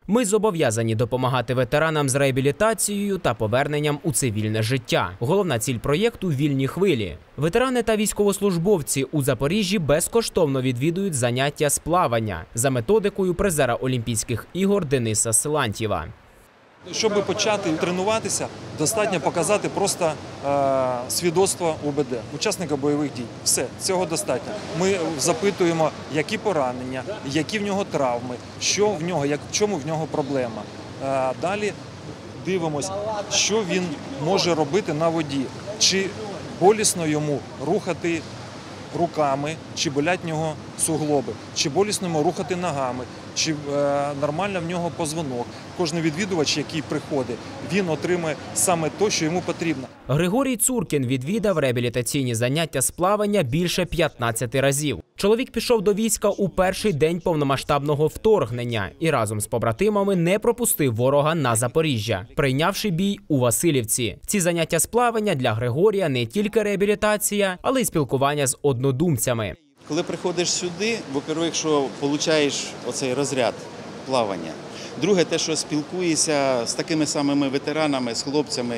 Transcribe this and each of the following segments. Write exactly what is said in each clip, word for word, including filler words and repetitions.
Ми зобов'язані допомагати ветеранам з реабілітацією та поверненням у цивільне життя. Головна ціль проєкту – вільні хвилі. Ветерани та військовослужбовці у Запоріжжі безкоштовно відвідують заняття з плавання за методикою призера Олімпійських ігор Дениса Силантьєва. Щоб почати тренуватися, достатньо показати просто е, свідоцтво УБД, учасника бойових дій. Все, цього достатньо. Ми запитуємо, які поранення, які в нього травми, що в нього, як, в чому в нього проблема. Е, далі дивимося, що він може робити на воді, чи болісно йому рухати руками, чи болять в нього суглоби, чи болісно йому рухати ногами, чи е, нормально в нього позвонок. Кожен відвідувач, який приходить, він отримує саме те, що йому потрібно. Григорій Цуркін відвідав реабілітаційні заняття з плавання більше п'ятнадцяти разів. Чоловік пішов до війська у перший день повномасштабного вторгнення і разом з побратимами не пропустив ворога на Запоріжжя, прийнявши бій у Василівці. Ці заняття з плавання для Григорія не тільки реабілітація, але й спілкування з однодумцями. Коли приходиш сюди, по-перше, що отримуєш оцей розряд плавання. Друге, те, що спілкуєшся з такими самими ветеранами, з хлопцями.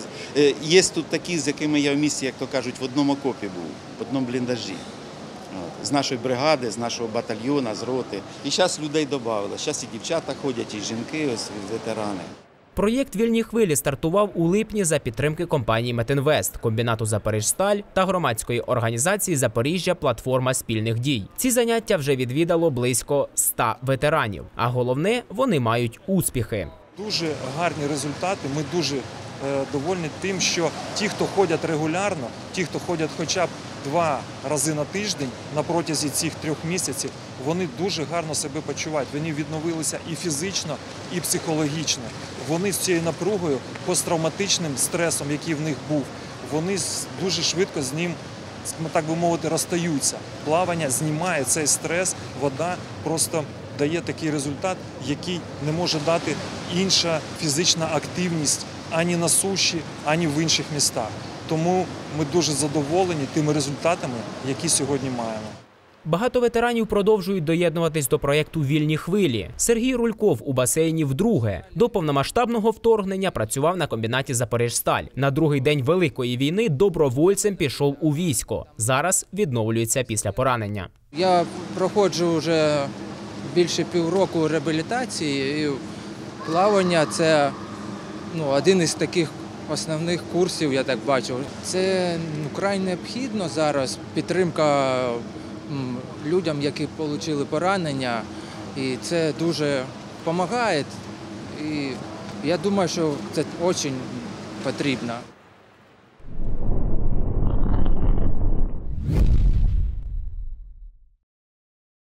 Є тут такі, з якими я в місті, як то кажуть, в одному окопі був, в одному бліндажі. З нашої бригади, з нашого батальйону, з роти. І зараз людей додали. Зараз і дівчата ходять, і жінки, ось ветерани. Проєкт «Вільні хвилі» стартував у липні за підтримки компанії «Метинвест», комбінату «Запоріжсталь» та громадської організації «Запоріжжя. Платформа спільних дій». Ці заняття вже відвідало близько ста ветеранів. А головне – вони мають успіхи. Дуже гарні результати. Ми дуже довольні тим, що ті, хто ходять регулярно, ті, хто ходять хоча б два рази на тиждень на протязі цих трьох місяців, вони дуже гарно себе почувають. Вони відновилися і фізично, і психологічно. Вони з цією напругою, посттравматичним стресом, який в них був, вони дуже швидко з ним, так би мовити, розстаються. Плавання знімає цей стрес, вода просто дає такий результат, який не може дати інша фізична активність ані на суші, ані в інших містах. Тому ми дуже задоволені тими результатами, які сьогодні маємо. Багато ветеранів продовжують доєднуватись до проєкту «Вільні хвилі». Сергій Рульков у басейні вдруге. До повномасштабного вторгнення працював на комбінаті «Запоріжсталь». На другий день Великої війни добровольцем пішов у військо. Зараз відновлюється після поранення. Я проходжу вже більше півроку реабілітації, і плавання – це ну, один із таких основних курсів, я так бачу. Це ну, край необхідно зараз, підтримка м, людям, які отримали поранення, і це дуже допомагає. І я думаю, що це дуже потрібно.